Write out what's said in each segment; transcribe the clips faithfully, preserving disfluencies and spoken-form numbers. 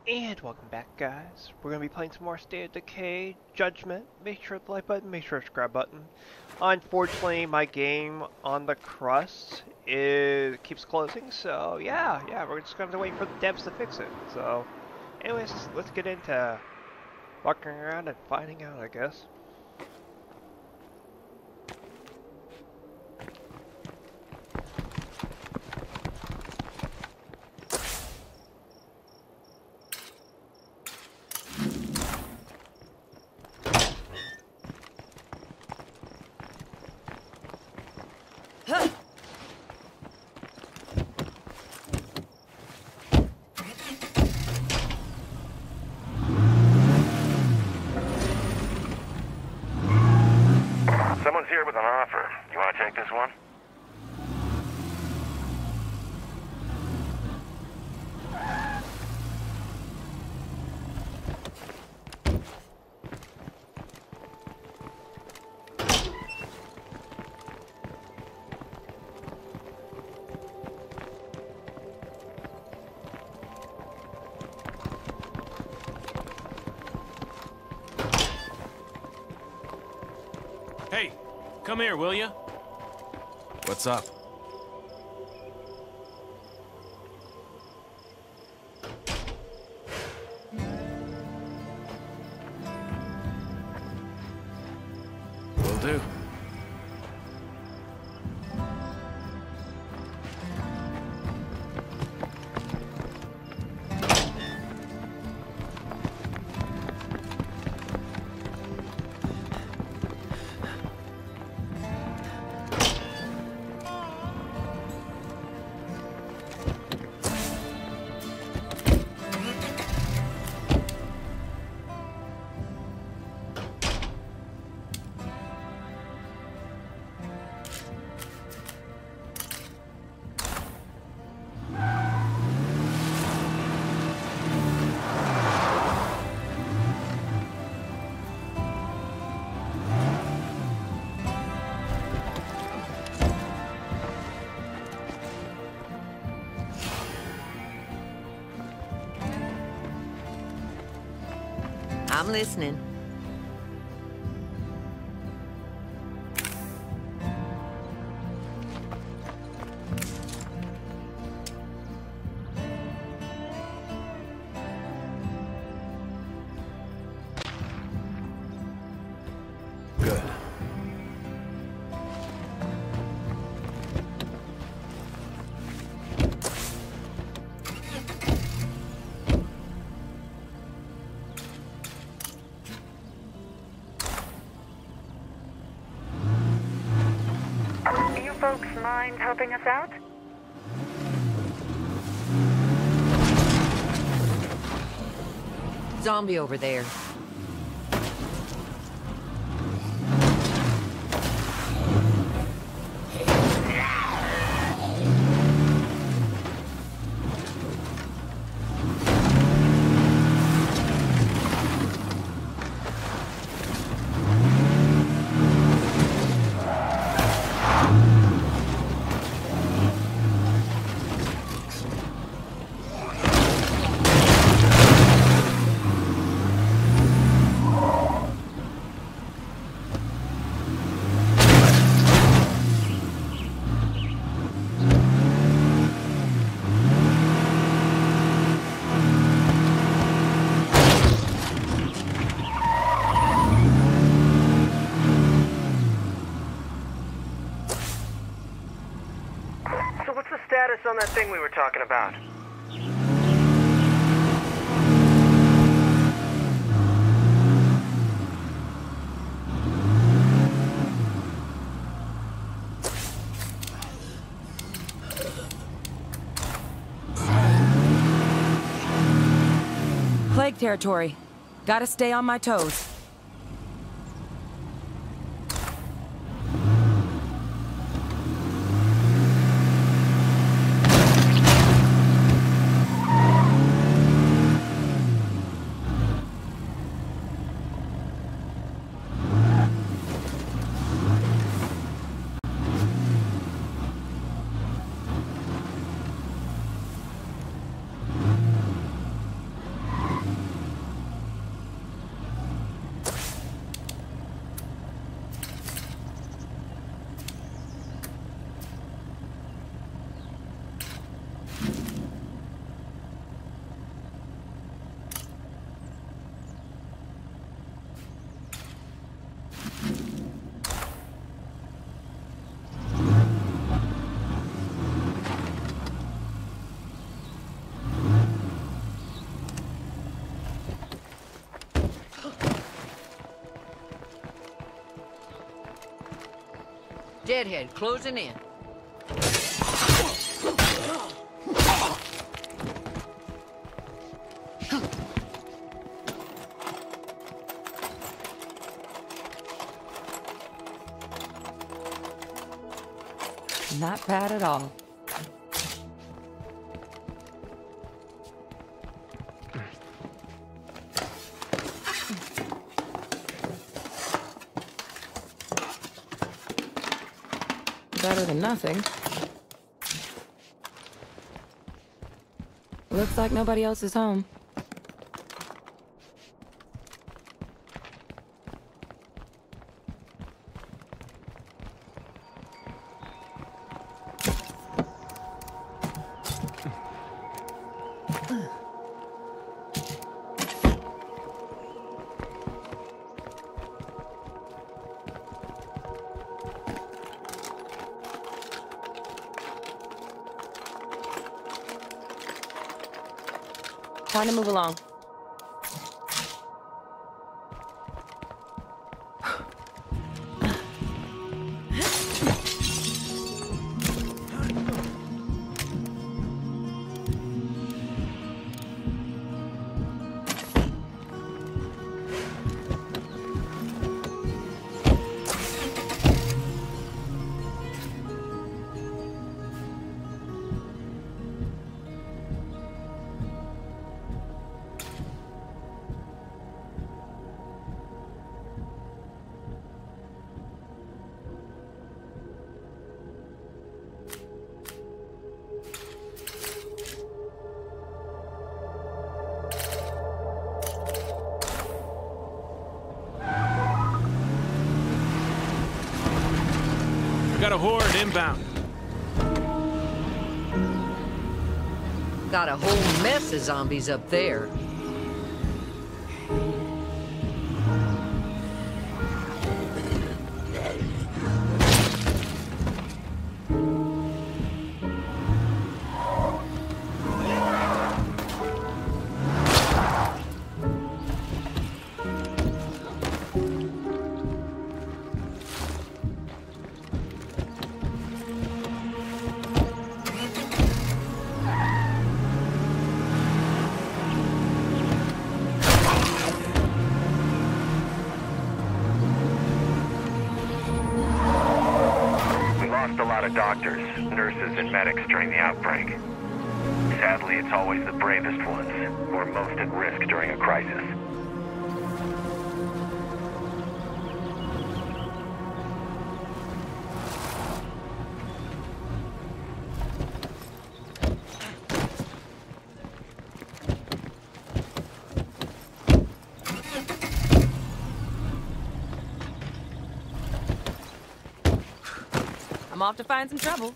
And welcome back, guys. We're going to be playing some more State of Decay, Judgment. Make sure to like button, make sure to subscribe button. Unfortunately, my game on the crust is keeps closing, so yeah, yeah, we're just going to have to wait for the devs to fix it. So, anyways, let's get into walking around and finding out, I guess. Someone's here with an offer. You want to take this one? Hey, come here, will ya? What's up? Will do. I'm listening. Good. Do you folks mind helping us out? Zombie over there. So what's the status on that thing we were talking about? Plague territory. Gotta stay on my toes. Deadhead closing in. Not bad at all. Better than nothing. Looks like nobody else is home. Time to move along. Got a horde inbound. Got a whole mess of zombies up there. Doctors, nurses, and medics during the outbreak. Sadly, it's always the bravest ones who are most at risk during a crisis. I'm off to find some trouble.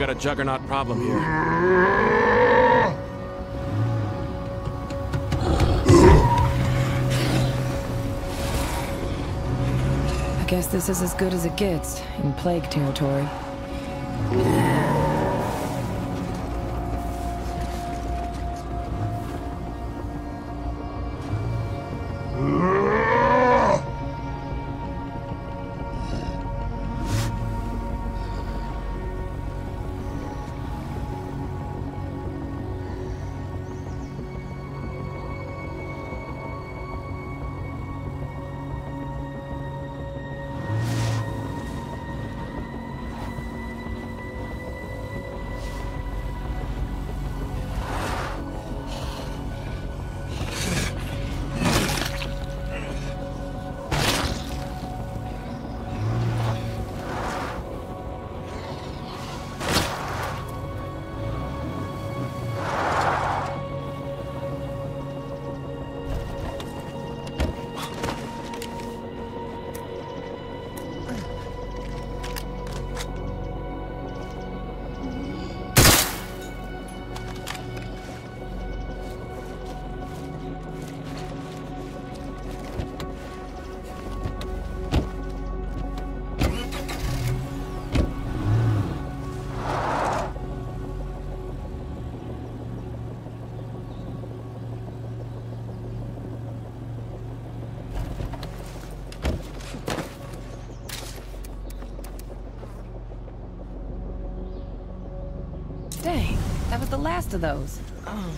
got a Juggernaut problem here. I guess this is as good as it gets in plague territory. Dang, that was the last of those. Oh.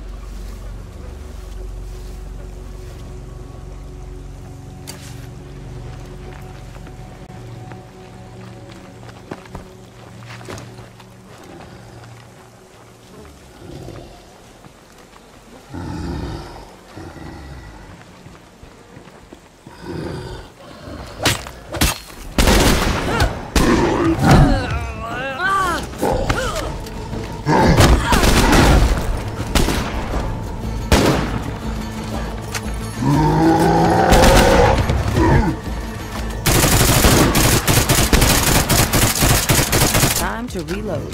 To reload.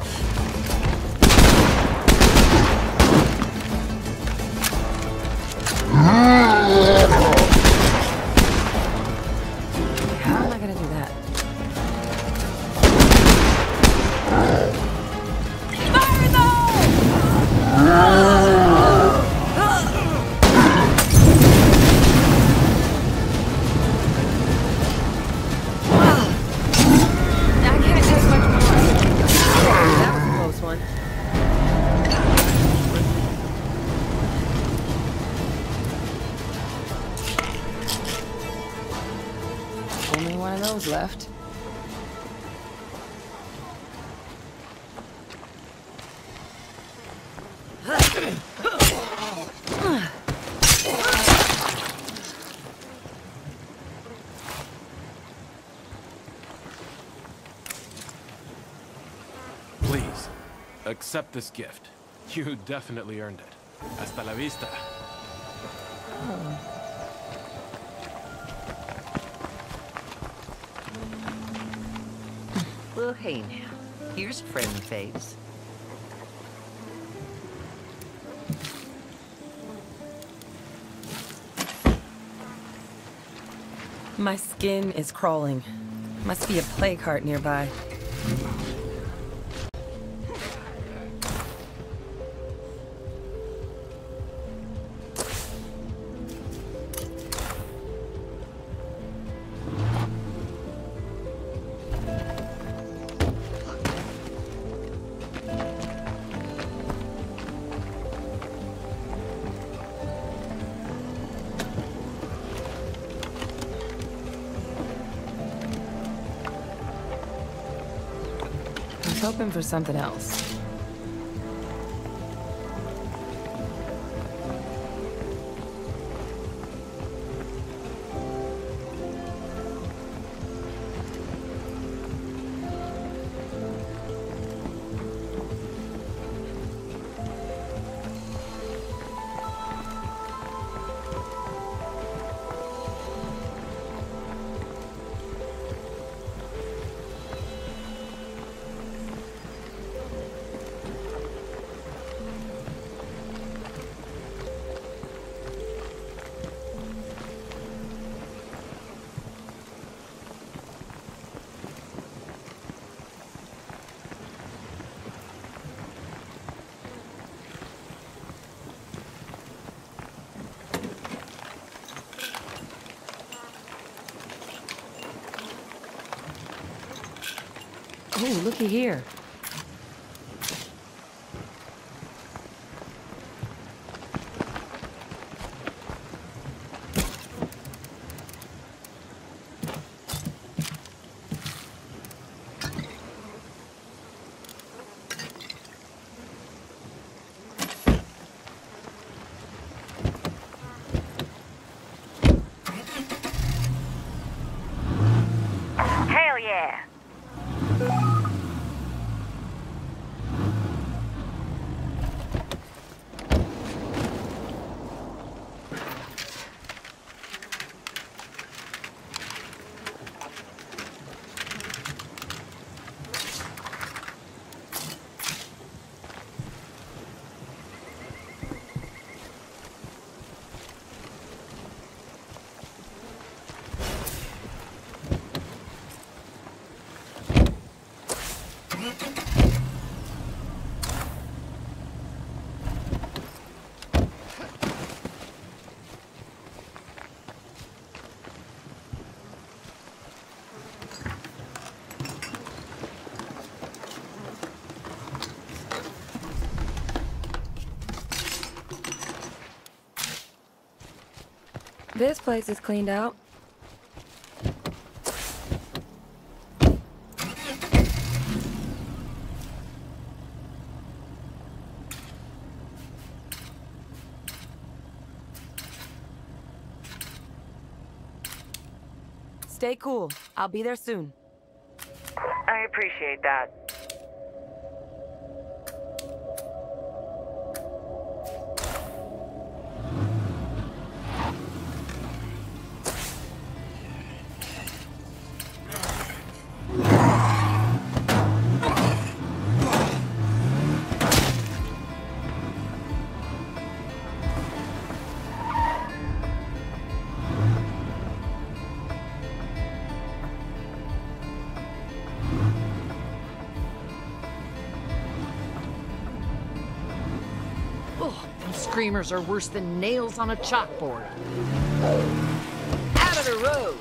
How am I gonna do that? Fire though! Only one of those left. Please, accept this gift. You definitely earned it. Hasta la vista. Oh. Well, hey now. Here's a friendly face. My skin is crawling. Must be a plague heart nearby. Hoping for something else. Oh, looky here. Hell yeah! This place is cleaned out. Stay cool. I'll be there soon. I appreciate that. Oh, them screamers are worse than nails on a chalkboard. Out of the road!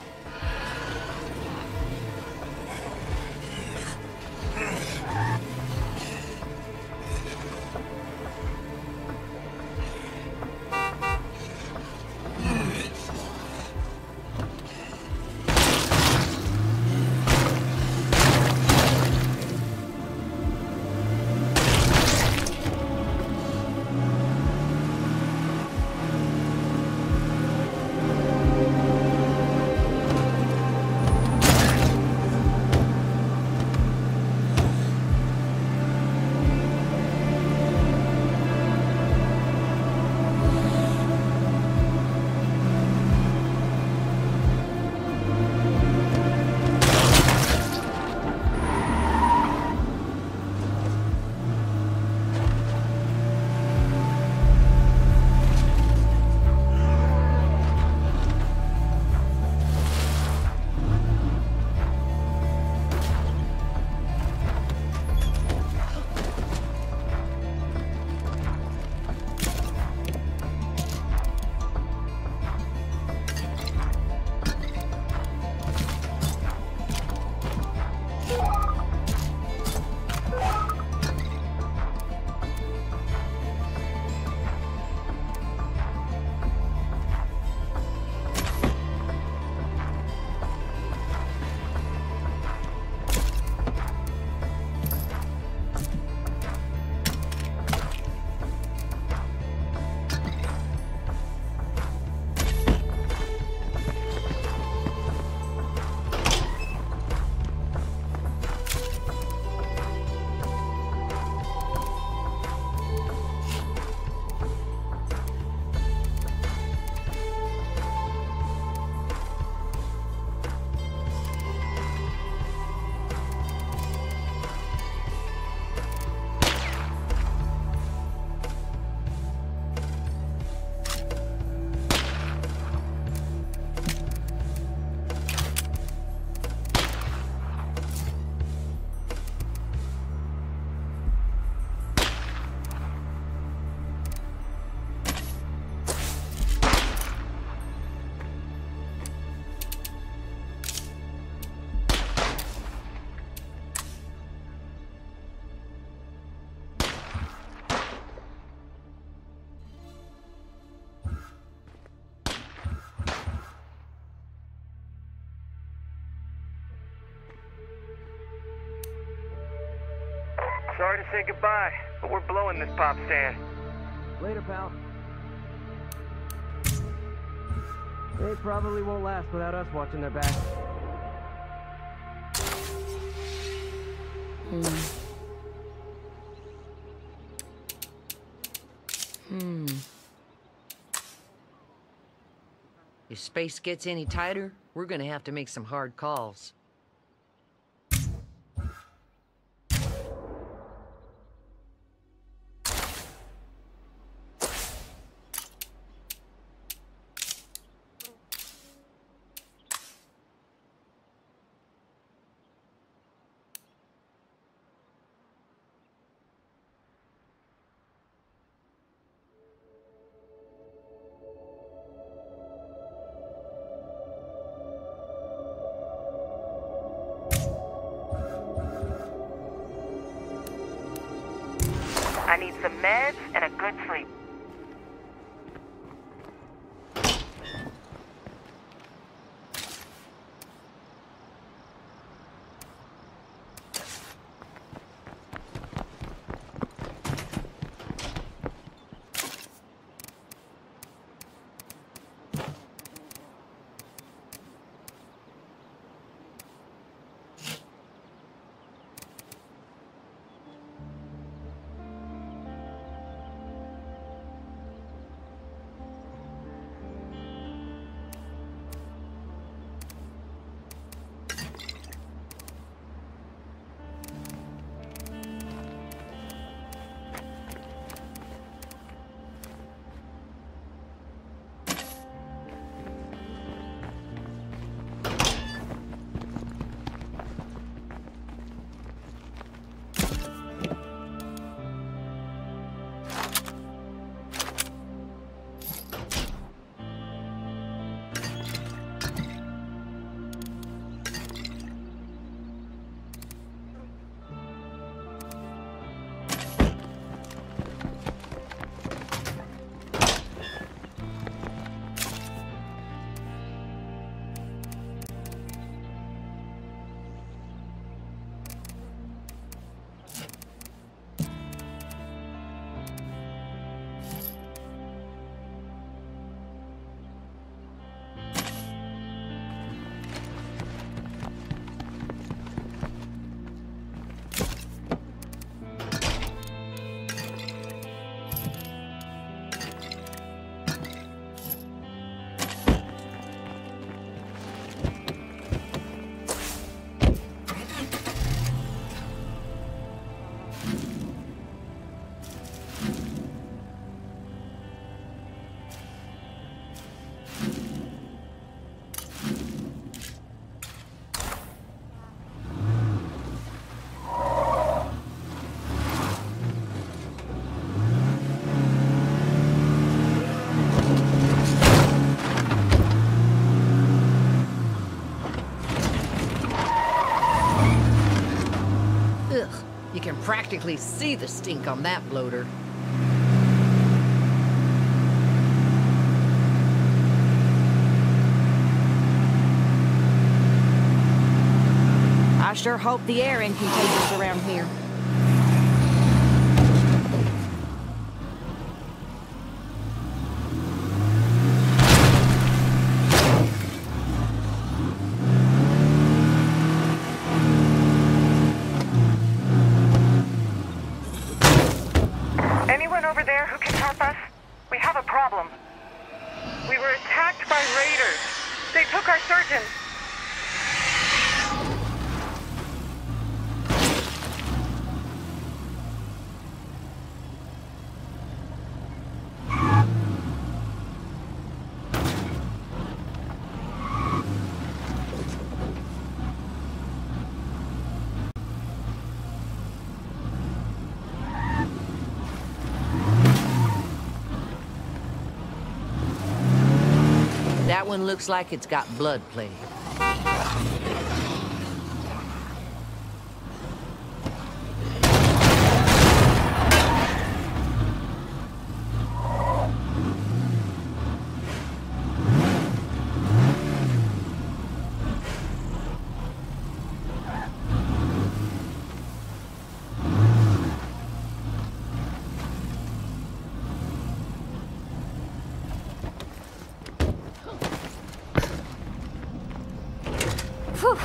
Sorry to say goodbye, but we're blowing this pop stand. Later, pal. They probably won't last without us watching their back. Hmm. Hmm. If space gets any tighter, we're gonna have to make some hard calls. I need some meds and a good sleep. Practically see the stink on that bloater. I sure hope the air ain't contagious around here. That one looks like it's got blood plague.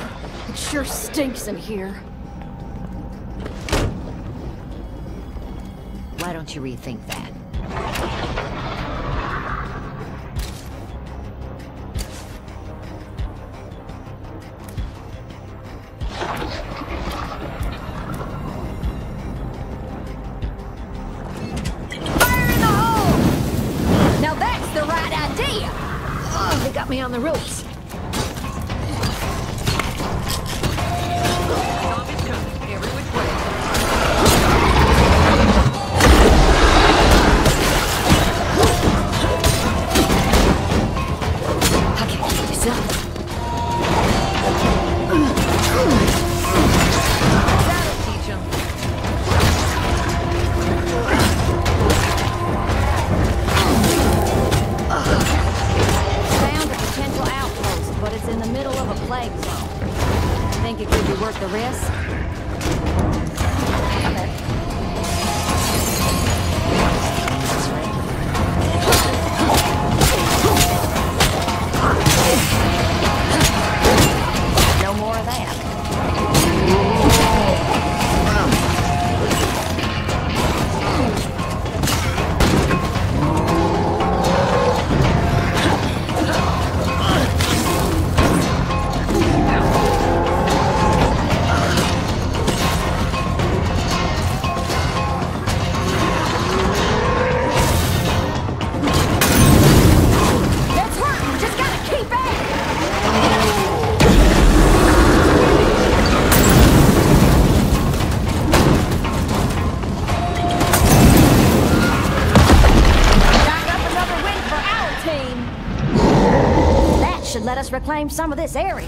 It sure stinks in here. Why don't you rethink that? They got me on the ropes. Zombies coming every which way. Okay, keep this up. That'll teach 'em. But it's in the middle of a plague zone. Think it could be worth the risk? I bet. No more of that. Should let us reclaim some of this area.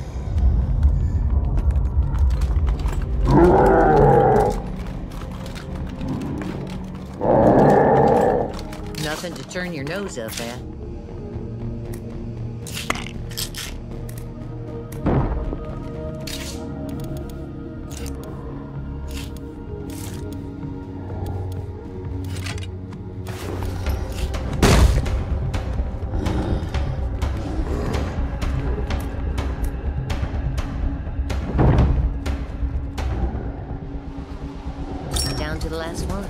Nothing to turn your nose up at. Down to the last one.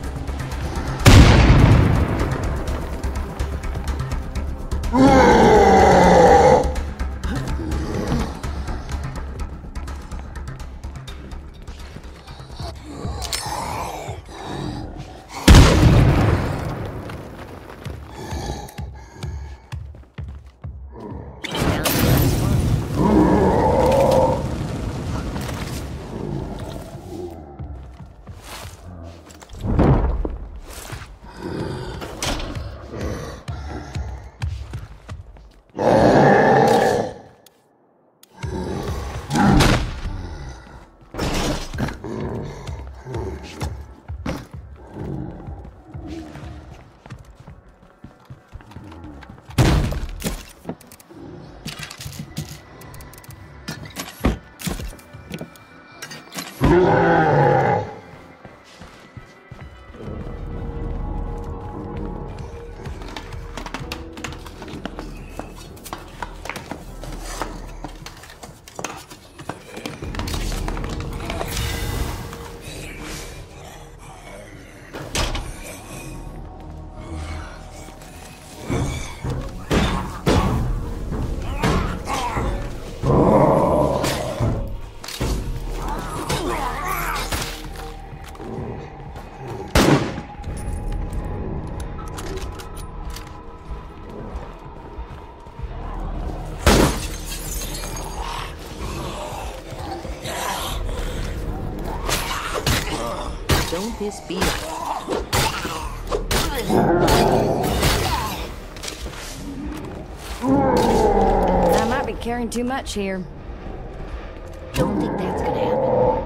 Don't this be I might be carrying too much here. Don't think that's gonna happen.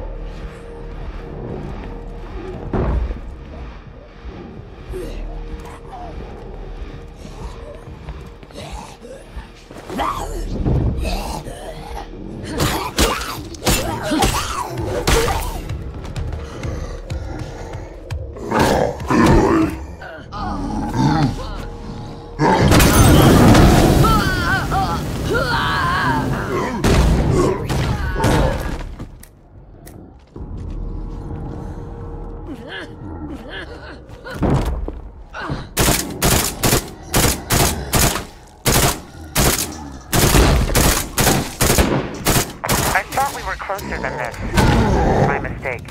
closer than this. My mistake.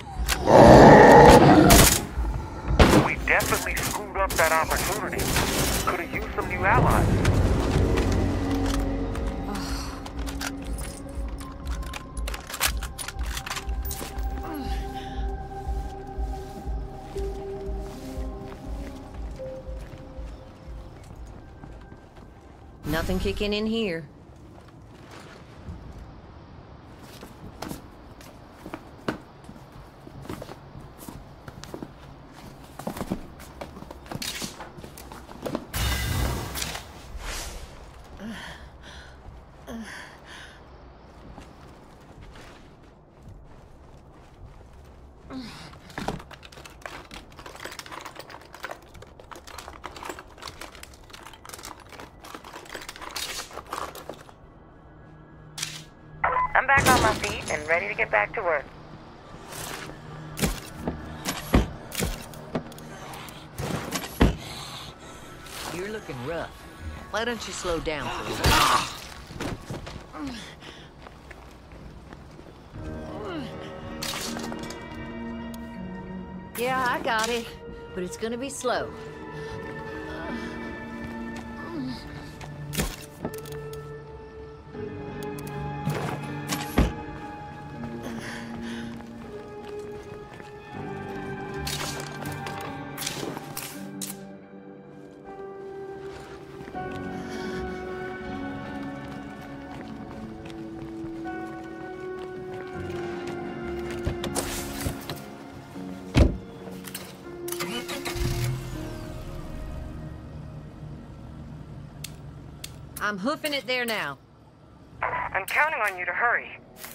We definitely screwed up that opportunity. Could have used some new allies. Nothing kicking in here. I'm back on my feet and ready to get back to work. You're looking rough. Why don't you slow down for a while? Yeah, I got it, but it's gonna be slow. I'm hoofing it there now. I'm counting on you to hurry.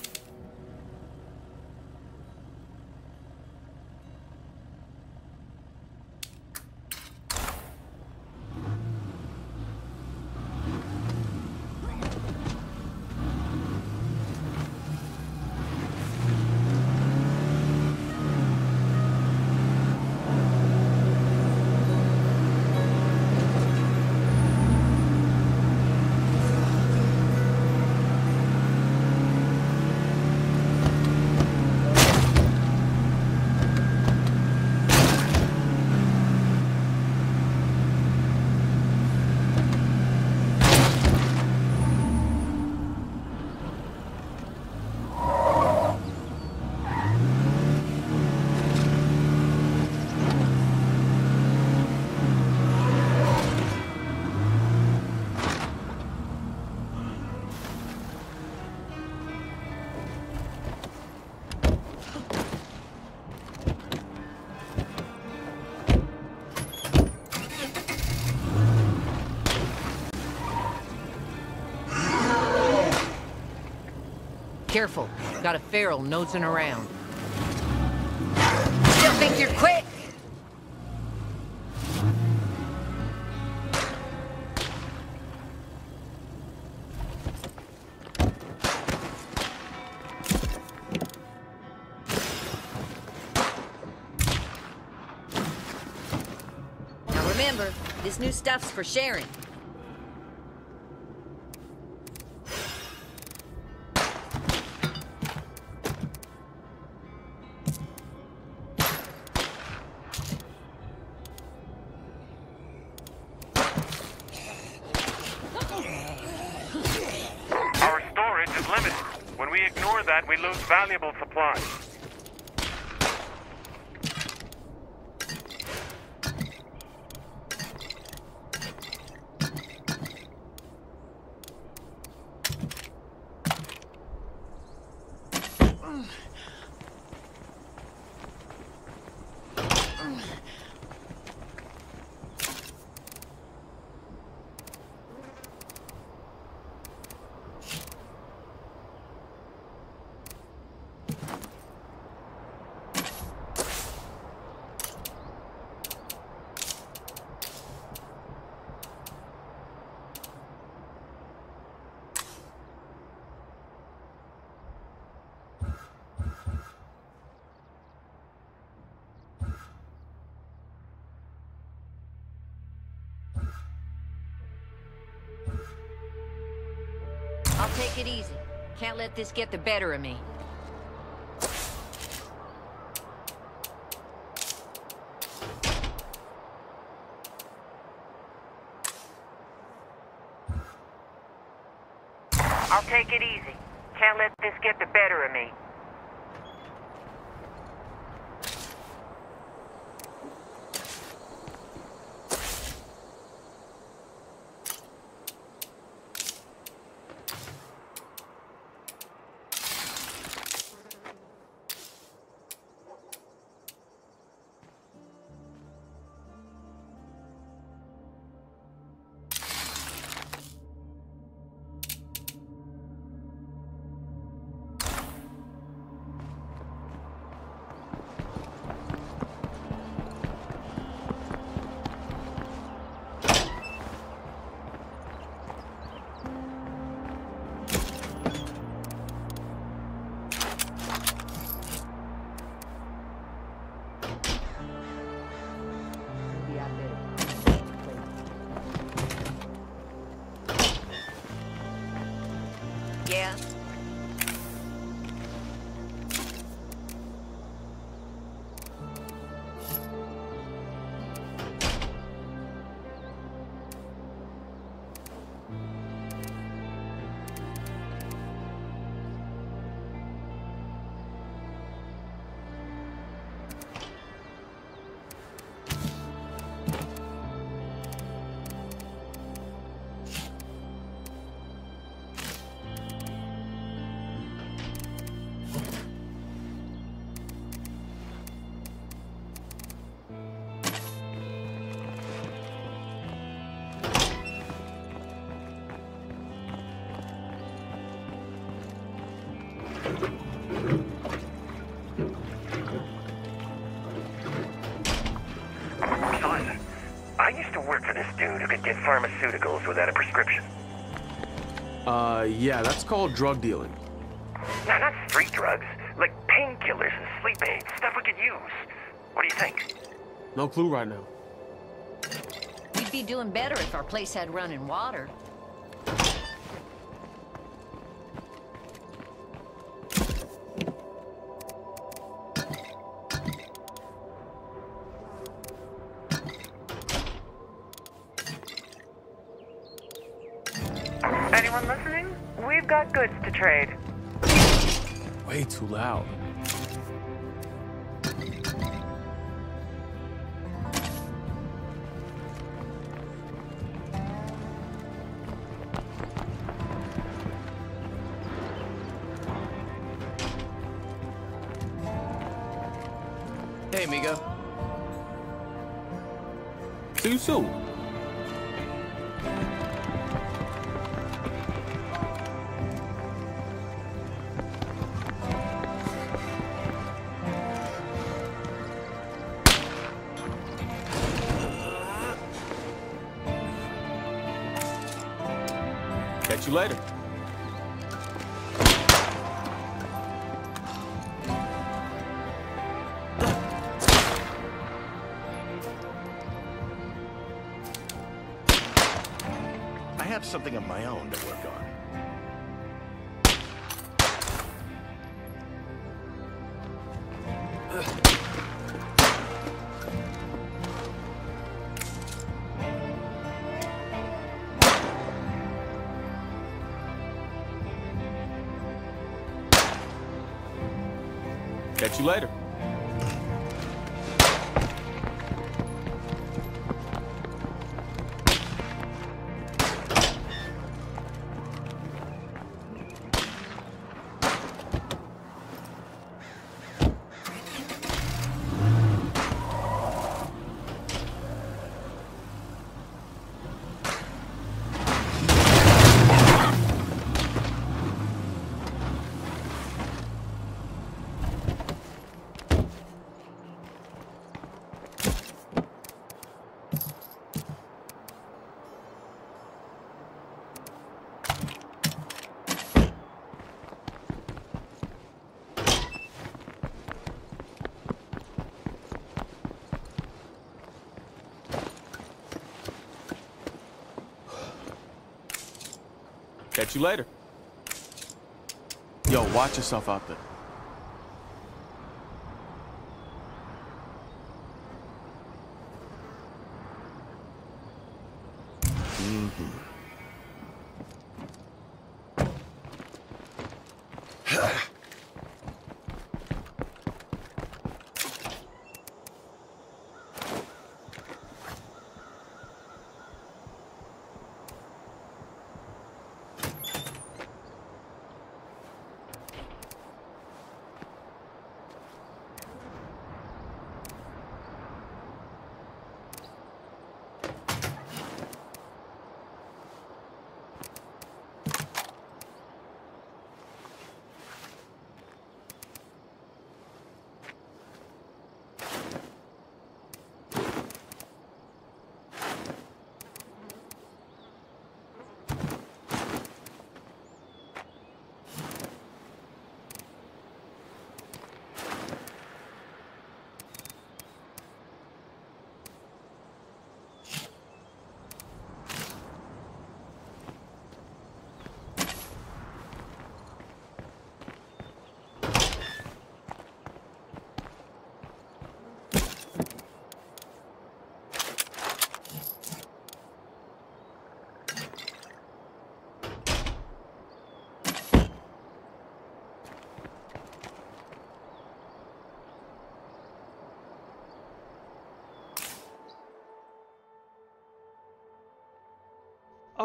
Careful, got a feral nosing around. Still think you're quick? Now remember, this new stuff's for sharing. We lose valuable supplies. I'll take it easy. Can't let this get the better of me. Can't let this get the better of me. Yeah? So listen, I used to work for this dude who could get pharmaceuticals without a prescription. Uh, yeah, that's called drug dealing. No, not street drugs. Like painkillers and sleep aids. Stuff we could use. What do you think? No clue right now. We'd be doing better if our place had running water. Anyone listening? We've got goods to trade. Way too loud. Hey, amigo. See you soon. Catch you later. I have something of my own to work on. Catch you later. Catch you later. Yo, watch yourself out there. Mm-hmm.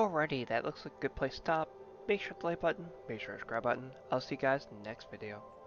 Alrighty, that looks like a good place to stop. Make sure to like button, make sure to subscribe button. I'll see you guys next video.